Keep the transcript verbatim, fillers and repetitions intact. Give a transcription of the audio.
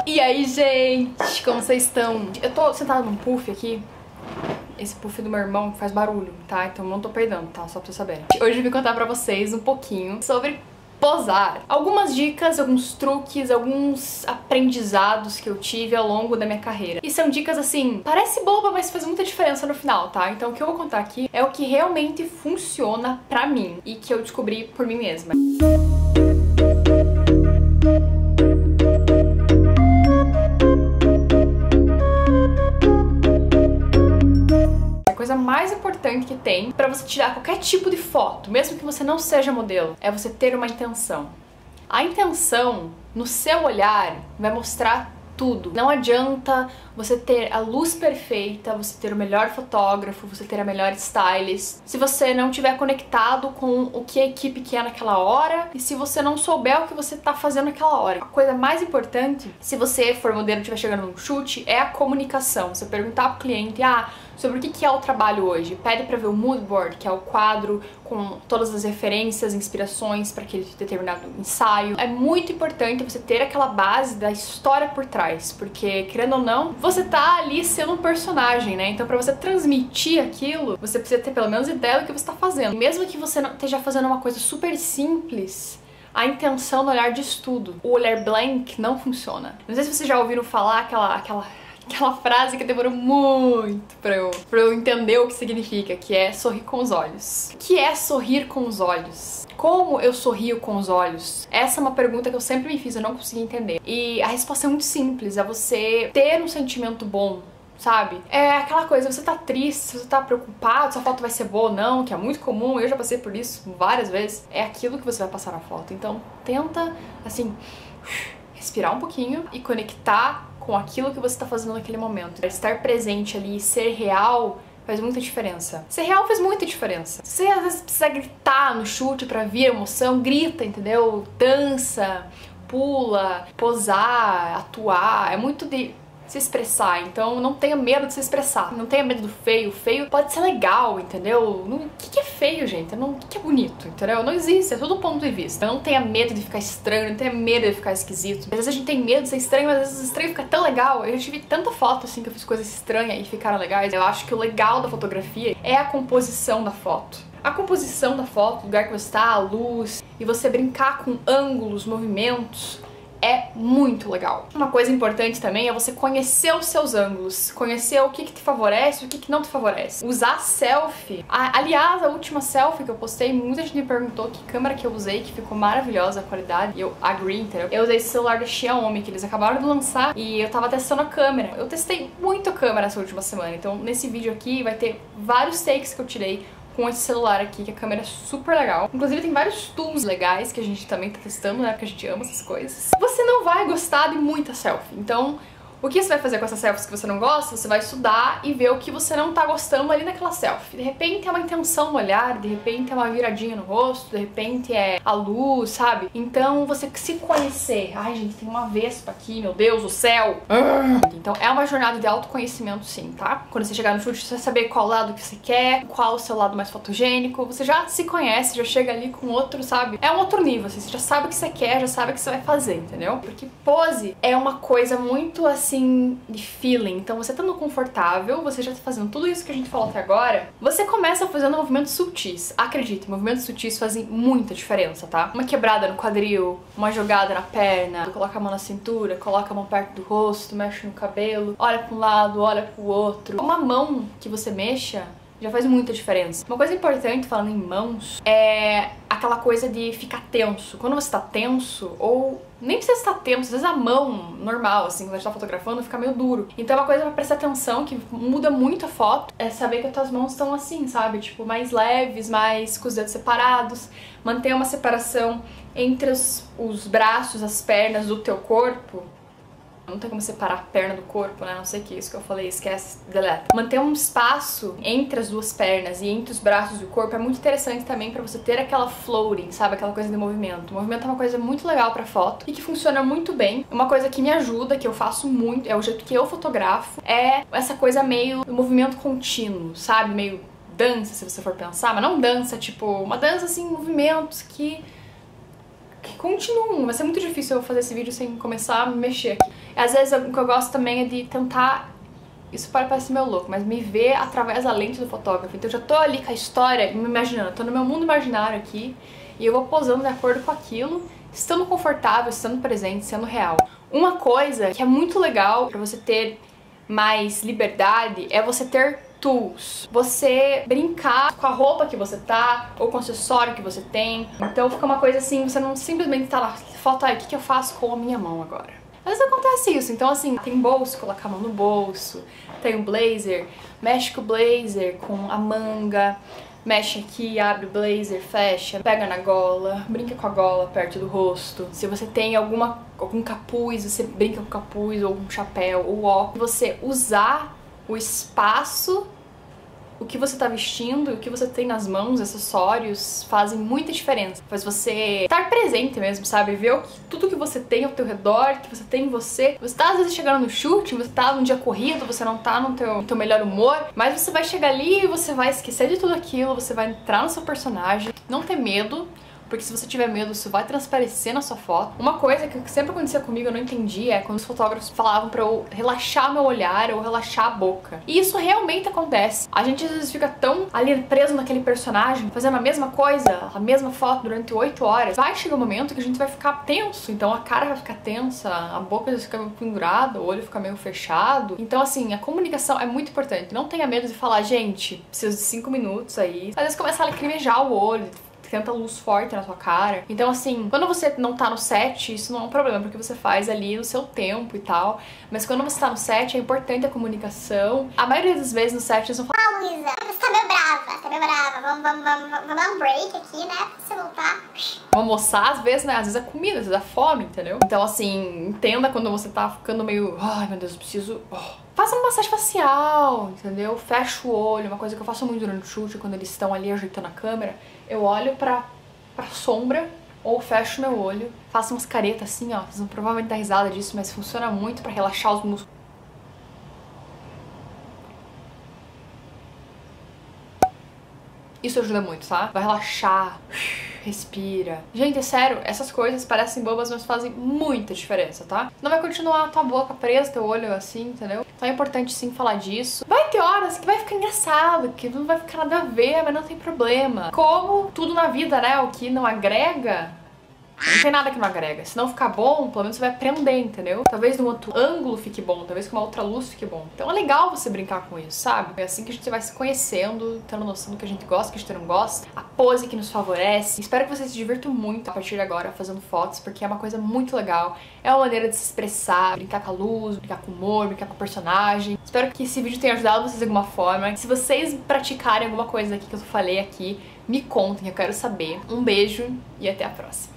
E aí, gente, como vocês estão? Eu tô sentada num puff aqui. Esse puff do meu irmão faz barulho, tá? Então não tô perdendo, tá? Só pra vocês saberem. Hoje eu vim contar pra vocês um pouquinho sobre posar. Algumas dicas, alguns truques, alguns aprendizados que eu tive ao longo da minha carreira. E são dicas assim, parece boba, mas faz muita diferença no final, tá? Então o que eu vou contar aqui é o que realmente funciona pra mim e que eu descobri por mim mesma. A coisa mais importante que tem pra você tirar qualquer tipo de foto, mesmo que você não seja modelo, é você ter uma intenção. A intenção no seu olhar vai mostrar tudo. Não adianta você ter a luz perfeita, você ter o melhor fotógrafo, você ter a melhor stylist, se você não estiver conectado com o que a equipe quer naquela hora e se você não souber o que você tá fazendo naquela hora. A coisa mais importante, se você for modelo e estiver chegando num shoot, é a comunicação. Você perguntar pro cliente, ah, sobre o que é o trabalho hoje. Pede pra ver o mood board, que é o quadro com todas as referências, inspirações para aquele determinado ensaio. É muito importante você ter aquela base da história por trás, porque, querendo ou não, você tá ali sendo um personagem, né? Então pra você transmitir aquilo, você precisa ter pelo menos ideia do que você tá fazendo. E mesmo que você não esteja fazendo uma coisa super simples, a intenção no olhar diz tudo. O olhar blank não funciona. Não sei se vocês já ouviram falar aquela... aquela... Aquela frase que demorou muito pra eu, pra eu entender o que significa, que é sorrir com os olhos. O que é sorrir com os olhos? Como eu sorrio com os olhos? Essa é uma pergunta que eu sempre me fiz, eu não consegui entender. E a resposta é muito simples, é você ter um sentimento bom, sabe? É aquela coisa, você tá triste, você tá preocupado, sua foto vai ser boa ou não, que é muito comum, eu já passei por isso várias vezes. É aquilo que você vai passar na foto. Então tenta, assim, respirar um pouquinho e conectar com aquilo que você tá fazendo naquele momento. Estar presente ali, ser real, faz muita diferença. Ser real faz muita diferença. Você às vezes precisa gritar no chute pra vir emoção, grita, entendeu? Dança, pula, posar, atuar, é muito de se expressar, então não tenha medo de se expressar, não tenha medo do feio. O feio pode ser legal, entendeu? O que, que é feio, gente? Não, o que, que é bonito, entendeu? Não existe, é tudo ponto de vista. Não tenha medo de ficar estranho, não tenha medo de ficar esquisito. Às vezes a gente tem medo de ser estranho, mas às vezes o estranho fica tão legal. Eu já tive tanta foto assim que eu fiz coisas estranhas e ficaram legais. Eu acho que o legal da fotografia é a composição da foto. A composição da foto, o lugar que você está, a luz, e você brincar com ângulos, movimentos, é muito legal. Uma coisa importante também é você conhecer os seus ângulos, conhecer o que que te favorece e o que que não te favorece. Usar selfie. A, aliás, a última selfie que eu postei, muita gente me perguntou que câmera que eu usei, que ficou maravilhosa a qualidade, e eu agree, entendeu? Eu usei esse celular da Xiaomi, que eles acabaram de lançar, e eu tava testando a câmera. Eu testei muito a câmera essa última semana, então nesse vídeo aqui vai ter vários takes que eu tirei com esse celular aqui, que a câmera é super legal. Inclusive tem vários tools legais que a gente também tá testando, né, porque a gente ama essas coisas. Você não vai gostar de muita selfie, então o que você vai fazer com essas selfies que você não gosta? Você vai estudar e ver o que você não tá gostando ali naquela selfie. De repente é uma intenção no olhar, de repente é uma viradinha no rosto, de repente é a luz, sabe? Então você se conhecer. Ai, gente, tem uma vespa aqui, meu Deus do céu! Então é uma jornada de autoconhecimento, sim, tá? Quando você chegar no shoot, você vai saber qual lado que você quer, qual o seu lado mais fotogênico. Você já se conhece, já chega ali com outro, sabe? É um outro nível, assim, você já sabe o que você quer, já sabe o que você vai fazer, entendeu? Porque pose é uma coisa muito assim, assim, de feeling. Então você estando confortável, você já tá fazendo tudo isso que a gente falou até agora, você começa fazendo movimentos sutis. Acredite, movimentos sutis fazem muita diferença, tá? Uma quebrada no quadril, uma jogada na perna, coloca a mão na cintura, coloca a mão perto do rosto, mexe no cabelo, olha para um lado, olha pro outro. Uma mão que você mexa já faz muita diferença. Uma coisa importante, falando em mãos, é aquela coisa de ficar tenso. Quando você tá tenso, ou nem precisa estar tenso, às vezes a mão normal, assim, quando a gente tá fotografando, fica meio duro. Então uma coisa pra prestar atenção, que muda muito a foto, é saber que as tuas mãos estão assim, sabe? Tipo, mais leves, mais com os dedos separados. Manter uma separação entre os, os braços, as pernas do teu corpo. Não tem como separar a perna do corpo, né? Não sei o que é isso que eu falei, esquece, deleta. Manter um espaço entre as duas pernas e entre os braços e o corpo é muito interessante também pra você ter aquela floating, sabe? Aquela coisa de movimento. O movimento é uma coisa muito legal pra foto e que funciona muito bem. Uma coisa que me ajuda, que eu faço muito, é o jeito que eu fotografo, é essa coisa meio movimento contínuo, sabe? Meio dança, se você for pensar, mas não dança, tipo, uma dança assim, movimentos que que continuam. Vai ser muito difícil eu fazer esse vídeo sem começar a me mexer aqui. Às vezes o que eu gosto também é de tentar, isso pode parecer meio louco, mas me ver através da lente do fotógrafo. Então eu já tô ali com a história, me imaginando, tô no meu mundo imaginário aqui, e eu vou posando de acordo com aquilo, estando confortável, estando presente, sendo real. Uma coisa que é muito legal pra você ter mais liberdade é você ter tools. Você brincar com a roupa que você tá, ou com o acessório que você tem. Então fica uma coisa assim, você não simplesmente tá lá, foto aí, o que, que eu faço com a minha mão agora? Às vezes acontece isso, então assim, tem bolso, colocar a mão no bolso, tem um blazer, mexe com o blazer, com a manga, mexe aqui, abre o blazer, fecha, pega na gola, brinca com a gola perto do rosto. Se você tem alguma, algum capuz, você brinca com o capuz, ou um chapéu, ou óculos. Você usar o espaço, o que você tá vestindo, o que você tem nas mãos, acessórios, fazem muita diferença. Faz você estar presente mesmo, sabe? Ver o que, tudo que você tem ao teu redor, que você tem em você. Você tá às vezes chegando no shooting, você tá num dia corrido, você não tá no teu, no teu melhor humor, mas você vai chegar ali e você vai esquecer de tudo aquilo, você vai entrar no seu personagem, não ter medo. Porque se você tiver medo, isso vai transparecer na sua foto. Uma coisa que sempre acontecia comigo, eu não entendi, é quando os fotógrafos falavam pra eu relaxar meu olhar ou relaxar a boca. E isso realmente acontece. A gente às vezes fica tão ali preso naquele personagem, fazendo a mesma coisa, a mesma foto durante oito horas. Vai chegar um momento que a gente vai ficar tenso, então a cara vai ficar tensa, a boca vai ficar meio pendurada, o olho fica meio fechado. Então assim, a comunicação é muito importante. Não tenha medo de falar, gente, preciso de cinco minutos aí. Às vezes começa a lacrimejar o olho, tenta luz forte na sua cara. Então assim, quando você não tá no set, isso não é um problema, porque você faz ali no seu tempo e tal. Mas quando você tá no set, é importante a comunicação. A maioria das vezes no set eles vão falar: ah, Luísa, você tá meio brava, tá meio brava, vamos, vamos, vamos, vamos dar um break aqui, né, pra você voltar. Vou almoçar, às vezes, né, às vezes é comida, às vezes é fome, entendeu? Então assim, entenda quando você tá ficando meio, ai meu Deus, eu preciso... Oh. Faça uma massagem facial, entendeu? Fecha o olho, uma coisa que eu faço muito durante o shoot, quando eles estão ali ajeitando a câmera, eu olho pra, pra sombra ou fecho meu olho, faço umas caretas assim, ó, vocês vão provavelmente dar risada disso, mas funciona muito pra relaxar os músculos. Isso ajuda muito, tá? Vai relaxar, respira. Gente, é sério, essas coisas parecem bobas, mas fazem muita diferença, tá? Não vai continuar a tua boca presa, teu olho assim, entendeu? Então é importante sim falar disso. Vai ter horas que vai ficar engraçado, que não vai ficar nada a ver, mas não tem problema. Como tudo na vida, né? O que não agrega, não tem nada que não agrega. Se não ficar bom, pelo menos você vai aprender, entendeu? Talvez num outro ângulo fique bom, talvez com uma outra luz fique bom. Então é legal você brincar com isso, sabe? É assim que a gente vai se conhecendo, tendo noção do que a gente gosta, do que a gente não gosta, a pose que nos favorece. Espero que vocês se divirtam muito a partir de agora fazendo fotos, porque é uma coisa muito legal. É uma maneira de se expressar, brincar com a luz, brincar com o humor, brincar com o personagem. Espero que esse vídeo tenha ajudado vocês de alguma forma. Se vocês praticarem alguma coisa aqui que eu falei aqui, me contem, eu quero saber. Um beijo e até a próxima.